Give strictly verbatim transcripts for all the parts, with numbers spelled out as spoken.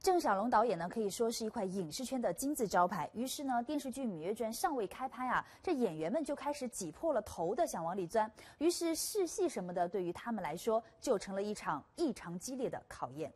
郑晓龙导演呢，可以说是一块影视圈的金字招牌。于是呢，电视剧《芈月传》尚未开拍啊，这演员们就开始挤破了头的想往里钻。于是试戏什么的，对于他们来说，就成了一场异常激烈的考验。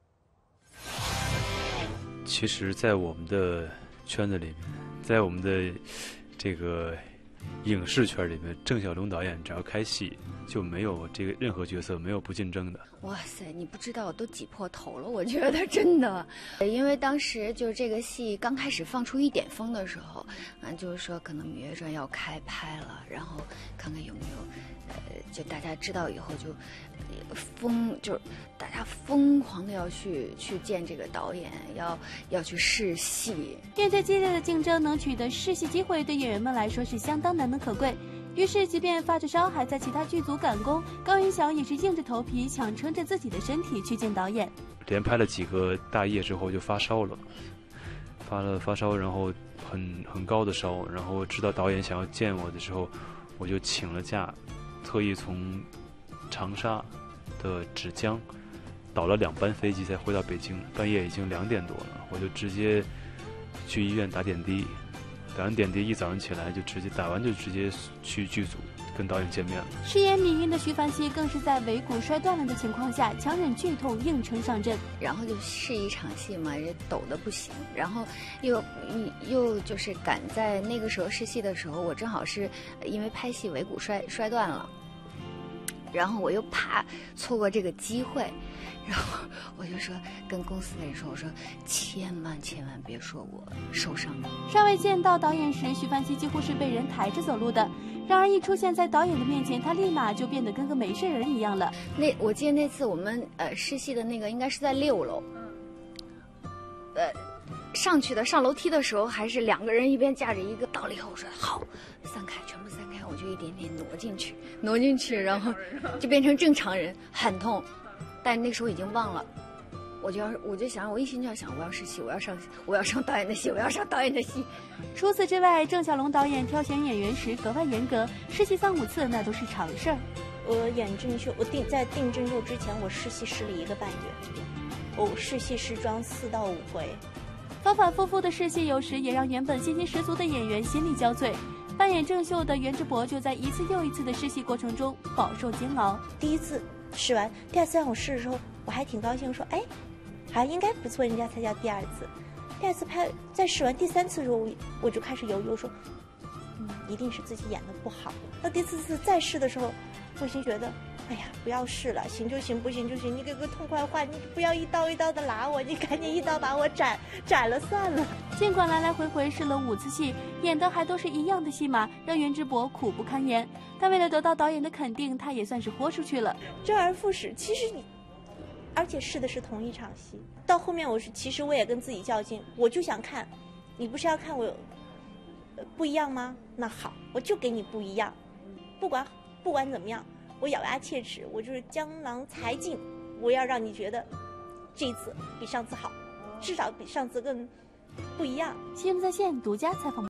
其实，在我们的圈子里面，在我们的这个影视圈里面，郑晓龙导演只要开戏，就没有这个任何角色没有不竞争的。 哇塞，你不知道都挤破头了，我觉得真的。因为当时就是这个戏刚开始放出一点风的时候，嗯，就是说可能《芈月传》要开拍了，然后看看有没有，呃，就大家知道以后就疯，就是大家疯狂的要去去见这个导演，要要去试戏。 面对激烈的竞争，能取得试戏机会，对演员们来说是相当难能可贵。于是，即便发着烧，还在其他剧组赶工，高云翔也是硬着头皮，强撑着自己的身体去见导演。 连拍了几个大夜之后就发烧了，发了发烧，然后很很高的烧，然后知道导演想要见我的时候，我就请了假，特意从长沙的芷江倒了两班飞机才回到北京，半夜已经两点多了，我就直接去医院打点滴。打完点滴，一早上起来就直接打完就直接去剧组跟导演见面了。 饰演芈英的徐凡熙更是在尾骨摔断了的情况下，强忍剧痛硬撑上阵。 然后就试一场戏嘛，也抖得不行。然后又又就是赶在那个时候试戏的时候，我正好是因为拍戏尾骨摔摔断了，然后我又怕错过这个机会。然后我就说跟公司的人说，我说千万千万别说我受伤了。 尚未见到导演时，徐凡熙几乎是被人抬着走路的。然而一出现在导演的面前，他立马就变得跟个没事人一样了。 那我记得那次我们呃试戏的那个应该是在六楼，呃上去的上楼梯的时候还是两个人一边架着一个，到了以后我说好，散开，全部散开，我就一点点挪进去，挪进去，然后就变成正常人，很痛。但那时候已经忘了，我就要，我就想，我一心就要想，我要试戏，我要上，我要上导演的戏，我要上导演的戏。 除此之外，郑晓龙导演挑选演员时格外严格，试戏三五次那都是常事儿。 我演郑秀，我定在定郑秀之前，我试戏试了一个半月，我试戏试妆四到五回， 反反复复的试戏，有时也让原本信心十足的演员心力交瘁。扮演郑秀的袁志博就在一次又一次的试戏过程中饱受煎熬。 第一次试完，第二次让我试的时候，我还挺高兴，说哎，好像应该不错，人家才叫第二次。第二次拍再试完第三次的时候，我我就开始犹豫，我说，嗯，一定是自己演的不好。到第四次再试的时候，我心觉得，哎呀，不要试了，行就行，不行就行，你给个痛快话，你不要一刀一刀的拿我，你赶紧一刀把我斩斩了算了。 尽管来来回回试了五次戏，演的还都是一样的戏码，让袁志博苦不堪言。但为了得到导演的肯定，他也算是豁出去了， 周而复始。其实你，而且试的是同一场戏，到后面我是其实我也跟自己较劲，我就想看，你不是要看我不一样吗？那好，我就给你不一样，不管不管怎么样，我咬牙切齿，我就是江郎才尽，我要让你觉得这一次比上次好，至少比上次更不一样。 新闻在线独家采访。